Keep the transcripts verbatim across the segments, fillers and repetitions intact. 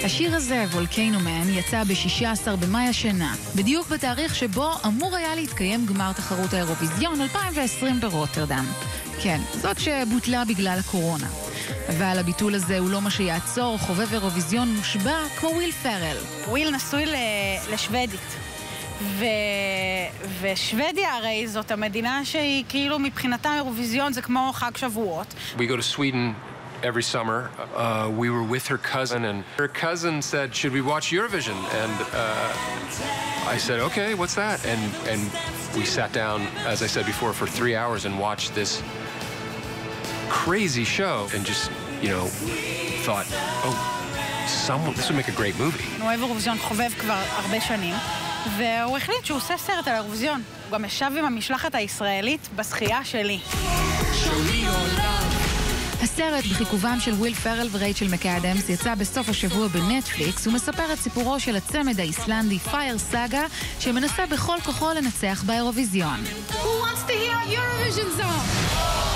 השיר הזה, Volcano Man, יצא ב-שישה עשר במאי השנה, בדיוק בתאריך שבו אמור היה להתקיים גמר תחרות האירוויזיון אלפיים ועשרים ברוטרדם. כן, זאת שבוטלה בגלל הקורונה. אבל הביטול הזה הוא לא מה שיעצור חובב אירוויזיון מושבע כמו וויל פרל. וויל נשוי לשוודית. ו... ושוודיה הרי זאת המדינה שהיא כאילו מבחינתה אירוויזיון זה כמו חג שבועות. We go to Sweden every summer. Uh, we were with her cousin and her cousin said, should we watch Eurovision? And uh, I said, okay, what's that? And, and we sat down, as I said before, for three hours and watched this crazy show and just, you know, thought, oh, someone, this would make a great movie. הוא אוהב אירוויזיון חובב כבר הרבה שנים. והוא החליט שהוא עושה סרט על האירוויזיון. הוא גם ישב עם המשלחת הישראלית בשחייה שלי. הסרט בחיכובם של וויל פרל ורייצ'ל מקאדמס יצא בסוף השבוע בנטפליקס ומספר את סיפורו של הצמד האיסלנדי פייר סאגה שמנסה בכל כוחו לנצח באירוויזיון. Who wants to hear Eurovision song?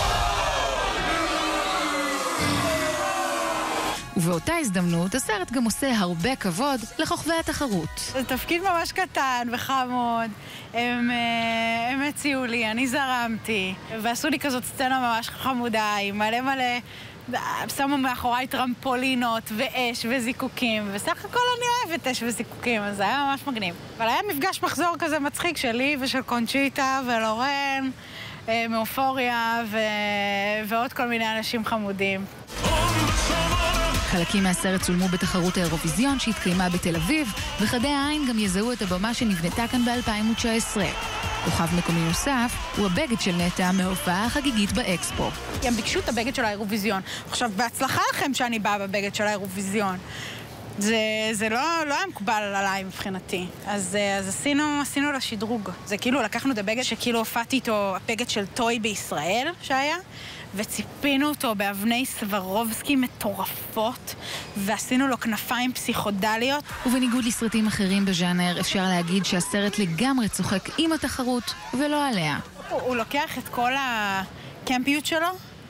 ובאותה הזדמנות, הסרט גם עושה הרבה כבוד לחוכבי התחרות. זה תפקיד ממש קטן וחמוד. הם, הם הציעו לי, אני זרמתי, ועשו לי כזאת סצנה ממש חמודה, עם מלא מלא, שמו מאחוריי טרמפולינות ואש וזיקוקים, וסך הכל אני אוהבת אש וזיקוקים, אז זה היה ממש מגניב. אבל היה מפגש מחזור כזה מצחיק שלי ושל קונצ'יטה ולורן, מאופוריה ו... ועוד כל מיני אנשים חמודים. חלקים מהסרט צולמו בתחרות האירוויזיון שהתקיימה בתל אביב, וחדי העין גם יזהו את הבמה שנבנתה כאן ב-אלפיים תשע עשרה. כוכב מקומי נוסף הוא הבגד של נטע מההופעה החגיגית באקספו. הם ביקשו את הבגד של האירוויזיון. עכשיו, בהצלחה לכם שאני באה בבגד של האירוויזיון. זה, זה לא, לא היה מקובל עליי מבחינתי. אז, אז עשינו, עשינו לשדרוג. זה כאילו, לקחנו את הבגד שכאילו הופעתי איתו, הבגד של טוי בישראל שהיה, וציפינו אותו באבני סברובסקי מטורפות, ועשינו לו כנפיים פסיכודליות. ובניגוד לסרטים אחרים בז'אנר, אפשר להגיד שהסרט לגמרי צוחק עם התחרות ולא עליה. הוא, הוא לוקח את כל הקמפיות שלו,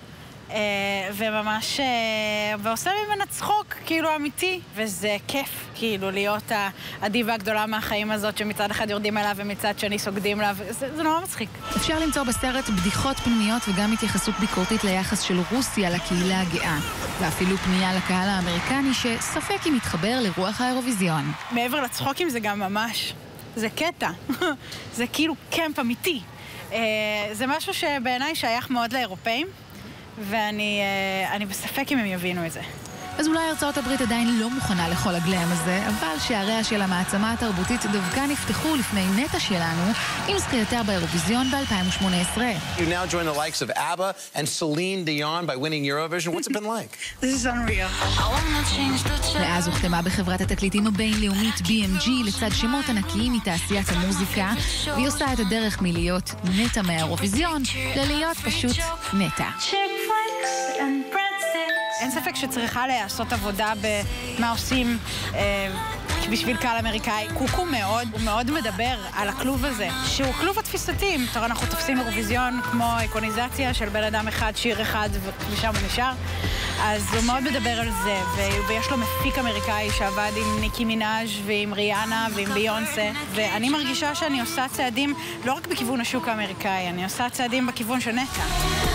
וממש, ועושה ממנה צחוק, כאילו אמיתי, וזה כיף, כאילו, להיות הדיבה הגדולה מהחיים הזאת, שמצד אחד יורדים אליו ומצד שני סוגדים לה, וזה זה נורא מצחיק. אפשר למצוא בסרט בדיחות פנימיות וגם התייחסות ביקורתית ליחס של רוסיה לקהילה הגאה, ואפילו פנייה לקהל האמריקני שספק אם מתחבר לרוח האירוויזיון. מעבר לצחוקים זה גם ממש, זה קטע, זה כאילו קמפ אמיתי. זה משהו שבעיניי שייך מאוד לאירופאים, ואני אני בספק אם הם יבינו את זה. אז אולי ארצות הברית עדיין לא מוכנה לכל הגלם הזה, אבל שעריה של המעצמה התרבותית דווקא נפתחו לפני נטע שלנו עם זכייתה באירוויזיון ב-אלפיים שמונה עשרה. You now join the likes of ABBA and Celine Dion by winning Eurovision. What's it been like? This is unreal. מאז הוחתמה בחברת התקליטים הבינלאומית בי אם ג'י לצד שמות ענקיים מתעשיית המוזיקה, והיא עושה את הדרך מלהיות נטע מהאירוויזיון ללהיות פשוט נטע. אין ספק שצריכה לעשות עבודה במה עושים אה, בשביל קהל אמריקאי. קוקו מאוד, הוא מאוד מדבר על הכלוב הזה, שהוא כלוב התפיסתי. תראה, אנחנו תופסים אירוויזיון כמו איקוניזציה של בן אדם אחד, שיר אחד, ושם הוא נשאר. אז הוא מאוד מדבר על זה, ו- ויש לו מפיק אמריקאי שעבד עם ניקי מינאז' ועם ריאנה ועם ביונסה, ואני מרגישה שאני עושה צעדים לא רק בכיוון השוק האמריקאי, אני עושה צעדים בכיוון של נטע.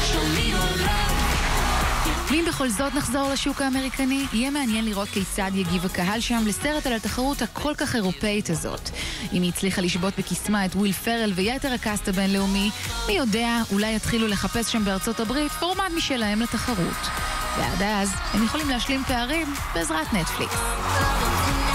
ואם בכל זאת נחזור לשוק האמריקני, יהיה מעניין לראות כיצד יגיב הקהל שם לסרט על התחרות הכל כך אירופאית הזאת. אם היא הצליחה לשבות בקסמה את וויל פרל ויתר הקאסט הבינלאומי, מי יודע, אולי יתחילו לחפש שם בארצות הברית פורמט משלהם לתחרות. ועד אז, הם יכולים להשלים פערים בעזרת נטפליקס.